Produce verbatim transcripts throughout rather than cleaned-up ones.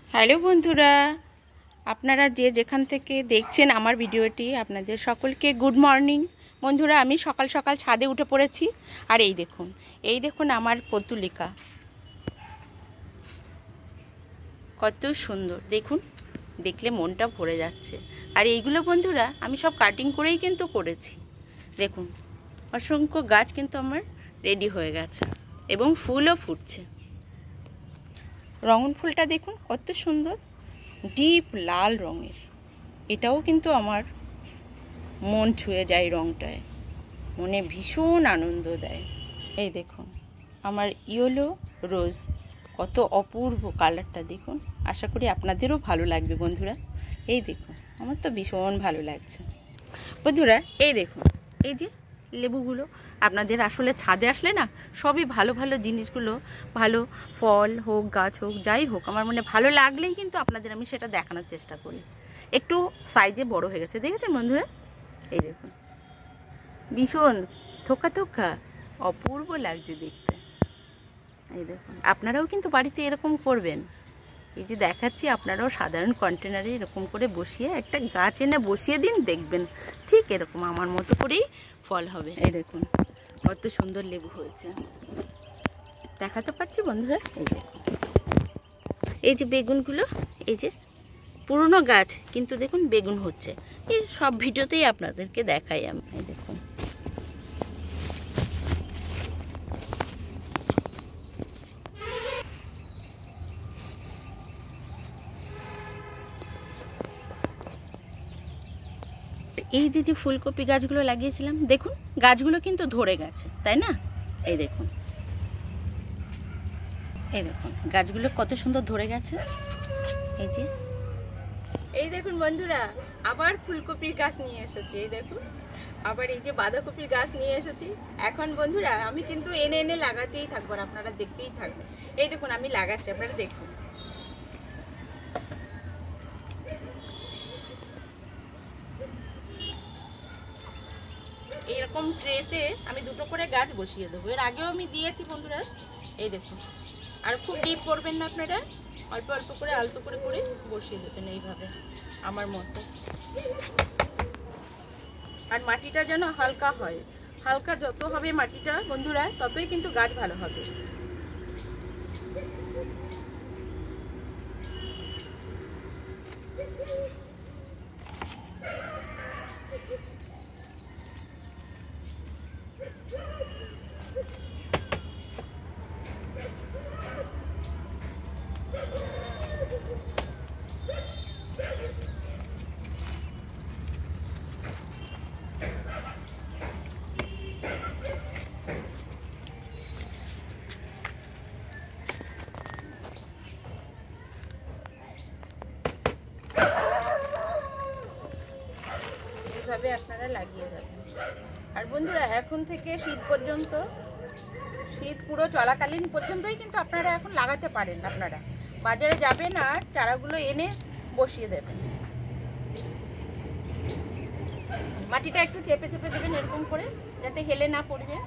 Hello বন্ধুরা, আপনারা যে যেখান থেকে দেখছেন আমার ভিডিওটি, আপনাদের সকলকে গুড মর্নিং। বন্ধুরা, আমি সকাল সকাল ছাদে উঠে পড়েছি। আর এই দেখুন, এই দেখুন আমার পর্তুলিকা কত সুন্দর, দেখুন, দেখলে মনটা ভরে যাচ্ছে। আর এইগুলো বন্ধুরা আমি সব কাটিং করেই কিন্তু করেছি। দেখুন, অসংখ্য গাছ কিন্তু আমার রেডি হয়ে গেছে এবং ফুলও ফুটছে। রঙন ফুলটা দেখুন কত সুন্দর, ডিপ লাল রঙের। এটাও কিন্তু আমার মন ছুঁয়ে যায়, রঙটায় মনে ভীষণ আনন্দ দেয়। এই দেখুন আমার ইয়েলো রোজ, কত অপূর্ব কালারটা দেখুন। আশা করি আপনাদেরও ভালো লাগবে বন্ধুরা। এই দেখুন, আমার তো ভীষণ ভালো লাগছে বন্ধুরা। এই দেখুন, এই যে লেবুগুলো, আপনাদের আসলে ছাদে আসলে না সবই ভালো ভালো জিনিসগুলো, ভালো ফল হোক, গাছ হোক, যাই হোক, আমার মনে ভালো লাগলেই কিন্তু আপনাদের আমি সেটা দেখানোর চেষ্টা করি। একটু সাইজে বড় হয়ে গেছে, দেখেছেন বন্ধুরা? এই দেখুন, ভীষণ থোকা থোকা অপূর্ব লাগছে দেখতে। এই দেখুন, আপনারাও কিন্তু বাড়িতে এরকম করবেন। এই যে দেখাচ্ছি, আপনারাও সাধারণ কন্টেনারে এরকম করে বসিয়ে একটা গাছ এনে বসিয়ে দিন, দেখবেন ঠিক এরকম আমার মতো করেই ফল হবে। এই দেখুন কত সুন্দর লেবু হয়েছে, দেখাতে পারছি বন্ধুরা। এই দেখুন, এই যে বেগুনগুলো, এই যে পুরনো গাছ কিন্তু দেখুন বেগুন হচ্ছে। এই সব ভিডিওতেই আপনাদেরকে দেখাই আমি। এই দেখুন, এই যে যে ফুলকপি গাছগুলো লাগিয়েছিলাম, দেখুন গাছগুলো কিন্তু ধরে গেছে, তাই না? এই দেখুন, এই দেখুন গাছগুলো কত সুন্দর ধরে গেছে। এই যে, এই দেখুন বন্ধুরা, আবার ফুলকপির গাছ নিয়ে এসেছি। এই দেখুন, আবার এই যে বাঁধাকপির গাছ নিয়ে এসেছি। এখন বন্ধুরা আমি কিন্তু এনে এনে লাগাতেই থাকবো, আর আপনারা দেখতেই থাকবেন। এই দেখুন আমি লাগাচ্ছি, আপনারা দেখুন। এরকম ট্রেতে আমি দুটো করে গাছ বসিয়ে দেবো। এর আগেও আমি দিয়েছি বন্ধুরা। এই দেখুন, আর খুব ডিপ করবেন না আপনারা, অল্প অল্প করে আলতো করে করে বসিয়ে দেবেন এইভাবে আমার মতো। আর মাটিটা যেন হালকা হয়, হালকা যত হবে মাটিটা বন্ধুরা, ততই কিন্তু গাছ ভালো হবে। এইভাবে আপনারা লাগিয়ে যাবেন। আর বন্ধুরা এখন থেকে শীত পর্যন্ত, শীত পুরো চলাকালীন পর্যন্তই কিন্তু আপনারা এখন লাগাতে পারেন। আপনারা বাজারে যাবেন আর চারাগুলো এনে বসিয়ে দেবেন। মাটিটা একটু চেপে চেপে দেবেন এরকম করে, যাতে হেলে না পড়ে যায়।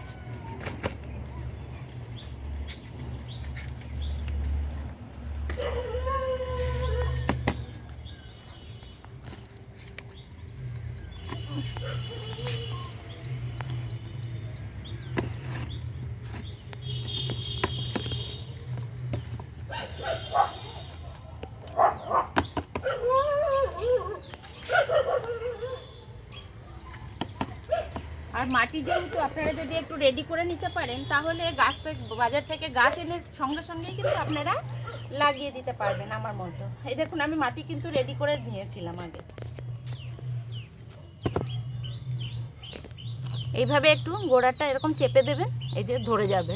আর মাটি যেহেতু আপনারা যদি একটু রেডি করে নিতে পারেন, তাহলে গাছ থেকে, বাজার থেকে গাছ এনে সঙ্গে সঙ্গেই কিন্তু আপনারা লাগিয়ে দিতে পারবেন আমার মতো। এই দেখুন আমি মাটি কিন্তু রেডি করে নিয়েছিলাম আগে। এইভাবে একটু গোড়াটা এরকম চেপে দেবেন, এই যে ধরে যাবে।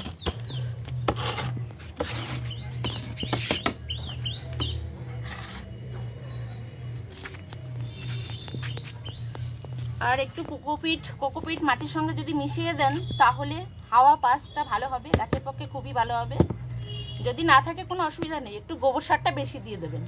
আর একটু কোকোপিট কোকোপিট মাটির সঙ্গে যদি মিশিয়ে দেন, তাহলে হাওয়া পাসটা ভালো হবে, গাছের পক্ষে খুবই ভালো হবে। যদি না থাকে কোনো অসুবিধা নেই, একটু গোবর সারটা বেশি দিয়ে দেবেন।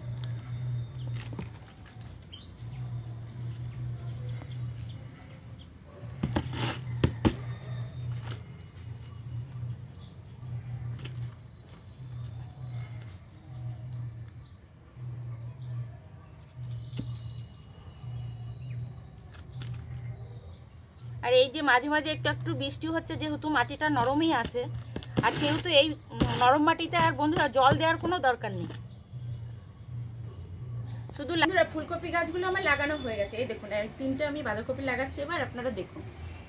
আর এই যে মাঝে মাঝে একটু একটু বৃষ্টি হচ্ছে, যেহেতু মাটিটা নরমই আছে, আর সেহেতু এই নরম মাটিতে আর বন্ধুরা জল দেওয়ার কোনো দরকার নেই। শুধু ফুলকপি গাছগুলো আমার লাগানো হয়ে গেছে। এই দেখুন তিনটে আমি বাঁধাকপি লাগাচ্ছি। এবার আপনারা দেখুন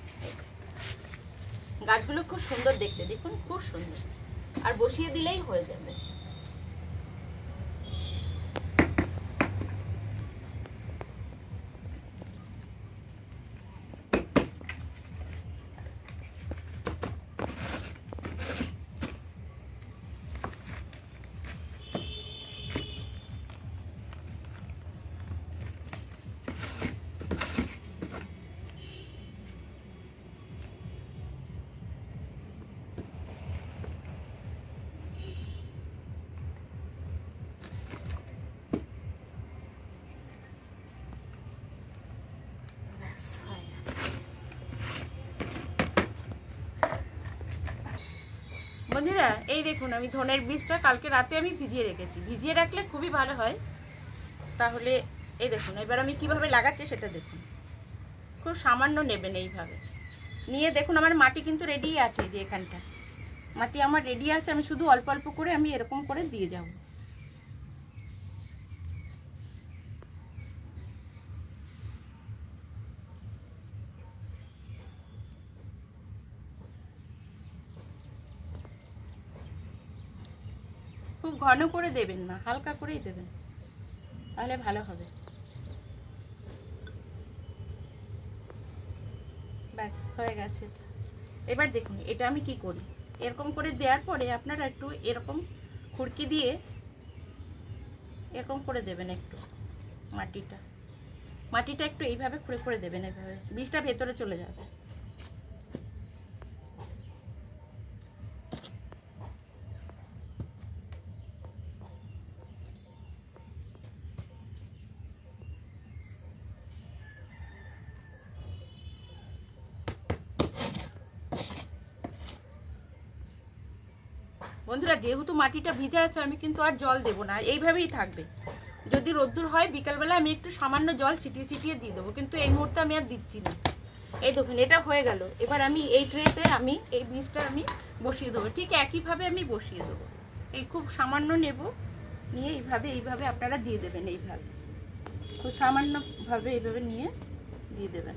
গাছগুলো খুব সুন্দর দেখতে, দেখুন খুব সুন্দর, আর বসিয়ে দিলেই হয়ে যাবে। বন্ধুরা এই দেখুন আমি ধনের বীজটা কালকে রাতে আমি ভিজিয়ে রেখেছি। ভিজিয়ে রাখলে খুবই ভালো হয়। তাহলে এই দেখুন এবার আমি কিভাবে লাগাচ্ছি সেটা দেখুন। খুব সামান্য নেবেন এইভাবে নিয়ে। দেখুন আমার মাটি কিন্তু রেডি আছে, যে এখানটা মাটি আমার রেডি আছে। আমি শুধু অল্প অল্প করে আমি এরকম করে দিয়ে যাব। খুব ঘন করে দেবেন না, হালকা করেই দেবেন, তাহলে ভালো হবে। ব্যাস হয়ে গেছে এটা। এবার দেখুন এটা আমি কি করি, এরকম করে দেওয়ার পরে আপনারা একটু এরকম খুরকি দিয়ে এরকম করে দেবেন। একটু মাটিটা মাটিটা একটু এইভাবে খুঁড়ে খুঁড়ে দেবেন, এইভাবে বীজটা ভেতরে চলে যাবে। বন্ধুরা যেহেতু মাটিটা ভিজা আছে আমি কিন্তু আর জল দেব না, এইভাবেই থাকবে। যদি রোদ্দুর হয় বিকালবেলা আমি একটু সামান্য জল ছিটিয়ে ছিটিয়ে দিয়ে দেবো, কিন্তু এই মুহূর্তে আমি আর দিচ্ছি না। এই দেখুন এটা হয়ে গেল। এবার আমি এই ট্রেতে আমি এই বীজটা আমি বসিয়ে দেবো, ঠিক একইভাবে আমি বসিয়ে দেবো। এই খুব সামান্য নেব, নিয়ে এইভাবে এইভাবে আপনারা দিয়ে দেবেন। এইভাবে খুব সামান্যভাবে এইভাবে নিয়ে দিয়ে দেবেন।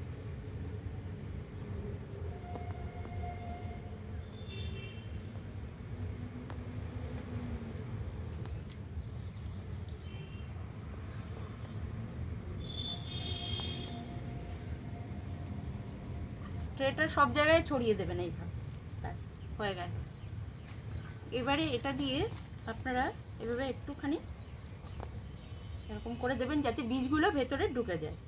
ট্রেটা সব জায়গায় ছড়িয়ে দেবেন এইভাবে। ব্যাস হয়ে গেল। এবারে এটা দিয়ে আপনারা এভাবে একটুখানি এরকম করে দেবেন যাতে বীজগুলো ভেতরে ঢুকে যায়।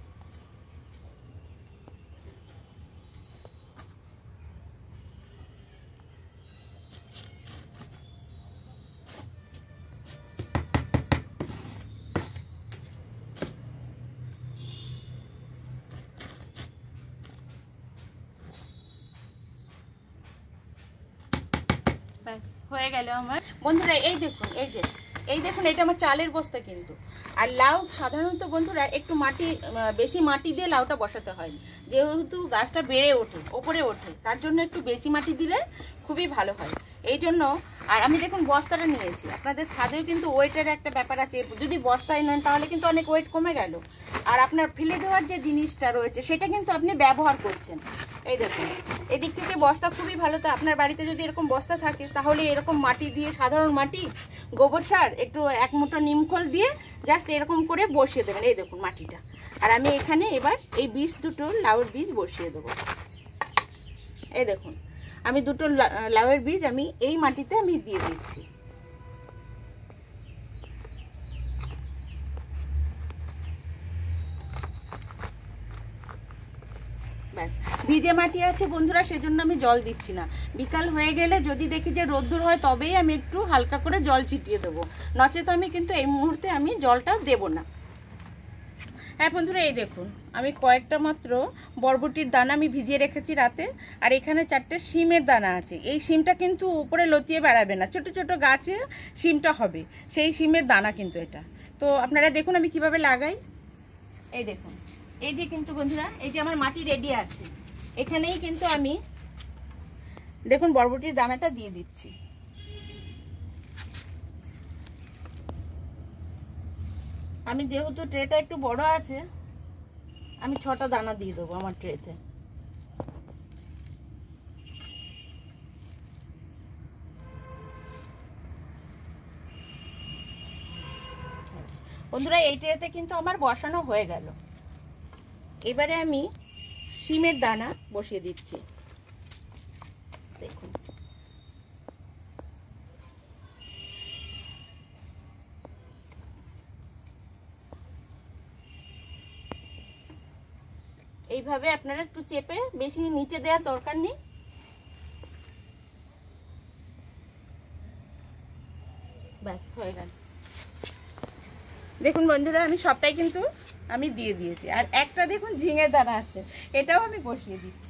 ব্যাস হয়ে গেল আমার। বন্ধুরা এই দেখুন, এই যে এই দেখুন এটা আমার চালের বস্তা কিন্তু। আর লাউ সাধারণত বন্ধুরা একটু মাটি বেশি মাটি দিয়ে লাউটা বসাতে হয়, যেহেতু গাছটা বেড়ে ওঠে ওপরে ওঠে, তার জন্য একটু বেশি মাটি দিলে খুবই ভালো হয়। এই জন্য আর আমি দেখুন বস্তাটা নিয়েছি। আপনাদের ছাদেও কিন্তু ওয়েটের একটা ব্যাপার আছে, যদি বস্তায় নেন তাহলে কিন্তু অনেক ওয়েট কমে গেল। আর আপনার ফেলে দেওয়ার যে জিনিসটা রয়েছে সেটা কিন্তু আপনি ব্যবহার করছেন। এই দেখুন এদিক থেকে বস্তা খুবই ভালো। তো আপনার বাড়িতে যদি এরকম বস্তা থাকে তাহলে এরকম মাটি দিয়ে, সাধারণ মাটি, গোবর সার, একটু এক মুঠো নিমখোল দিয়ে জাস্ট এরকম করে বসিয়ে দেবেন। এই দেখুন মাটিটা। আর আমি এখানে এবার এই বীজ দুটো লাউয়ের বীজ বসিয়ে দেবো। এই দেখুন আমি দুটো লাউয়ের বীজ আমি এই মাটিতে আমি দিয়ে দিচ্ছি। ব্যাস ভিজে মাটি আছে বন্ধুরা, সেজন্য আমি জল দিচ্ছি না। বিকাল হয়ে গেলে যদি দেখি যে রোদ্দুর হয় তবেই আমি একটু হালকা করে জল ছিটিয়ে দেবো, নচেত আমি কিন্তু এই মুহূর্তে আমি জলটা দেব না। হ্যাঁ বন্ধুরা এই দেখুন আমি কয়েকটা মাত্র বরবটির দানা আমি ভিজিয়ে রেখেছি রাতে। আর এখানে চারটে শিমের দানা আছে। এই শিমটা কিন্তু উপরে লতিয়ে বেড়াবে না, ছোট ছোট গাছে শিমটা হবে, সেই শিমের দানা কিন্তু এটা। তো আপনারা দেখুন আমি কিভাবে লাগাই। এই দেখুন এই যে কিন্তু বন্ধুরা, এই যে আমার মাটি রেডি আছে, এখানেই কিন্তু আমি দেখুন বরবটির দানাটা দিয়ে দিচ্ছি। আমি যেহেতু ট্রেটা একটু বড় আছে, আমি ছটা দানা দিয়ে দেবো আমার ট্রেতে। বন্ধুরা এই ট্রেতে কিন্তু আমার বসানো হয়ে গেল। এবারে আমি শিমের দানা বসিয়ে দিচ্ছি। দেখুন এইভাবে আপনারা একটু চেপে, বেশি নিচে দেওয়ার দরকার নেই। ব্যাস হয়ে গেল। দেখুন বন্ধুরা আমি সবটাই কিন্তু আমি দিয়ে দিয়েছি। আর একটা দেখুন ঝিঙে দানা আছে, এটাও আমি বসিয়ে দিচ্ছি।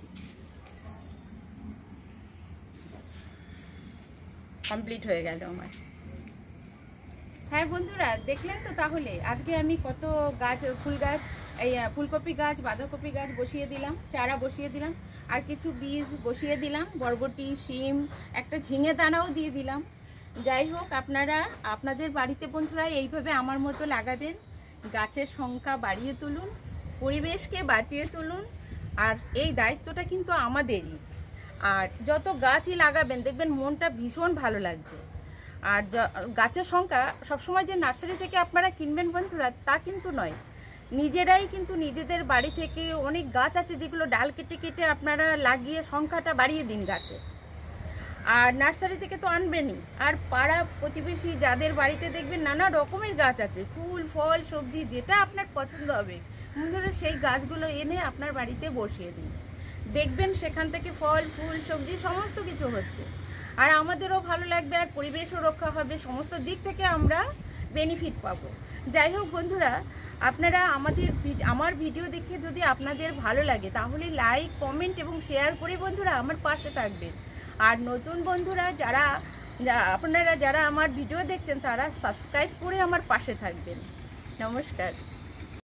কমপ্লিট হয়ে গেল আমার। হ্যাঁ বন্ধুরা দেখলেন তো, তাহলে আজকে আমি কত গাছ, ফুল গাছ, এই ফুলকপি গাছ, বাঁধাকপি গাছ বসিয়ে দিলাম, চারা বসিয়ে দিলাম, আর কিছু বীজ বসিয়ে দিলাম, বরবটি, শিম, একটা ঝিঙে দানাও দিয়ে দিলাম। যাই হোক, আপনারা আপনাদের বাড়িতে বন্ধুরা এইভাবে আমার মতো লাগাবেন, গাছের সংখ্যা বাড়িয়ে তুলুন, পরিবেশকে বাঁচিয়ে তুলুন। আর এই দায়িত্বটা কিন্তু আমাদেরই। আর যত গাছই লাগাবেন দেখবেন মনটা ভীষণ ভালো লাগছে। আর গাছের সংখ্যা সবসময় যে নার্সারি থেকে আপনারা কিনবেন বন্ধুরা তা কিন্তু নয়, নিজেরাই কিন্তু নিজেদের বাড়ি থেকে অনেক গাছ আছে যেগুলো ডাল কেটে কেটে আপনারা লাগিয়ে সংখ্যাটা বাড়িয়ে দিন গাছে। আর নার্সারি থেকে তো আনবেনই, আর পাড়া প্রতিবেশী যাদের বাড়িতে দেখবেন নানা রকমের গাছ আছে, ফুল ফল সবজি, যেটা আপনার পছন্দ হবে বন্ধুরা সেই গাছগুলো এনে আপনার বাড়িতে বসিয়ে দিন। দেখবেন সেখান থেকে ফল ফুল সবজি সমস্ত কিছু হচ্ছে, আর আমাদেরও ভালো লাগবে, আর পরিবেশও রক্ষা হবে, সমস্ত দিক থেকে আমরা বেনিফিট পাবো। যাই হোক বন্ধুরা, আপনারা আমাদের আমার ভিডিও দেখে যদি আপনাদের ভালো লাগে তাহলে লাইক কমেন্ট এবং শেয়ার করে বন্ধুরা আমার পাশে থাকবেন। আর নতুন বন্ধুরা যারা আপনারা যারা আমার ভিডিও দেখছেন তারা সাবস্ক্রাইব করে আমার পাশে থাকবেন। নমস্কার।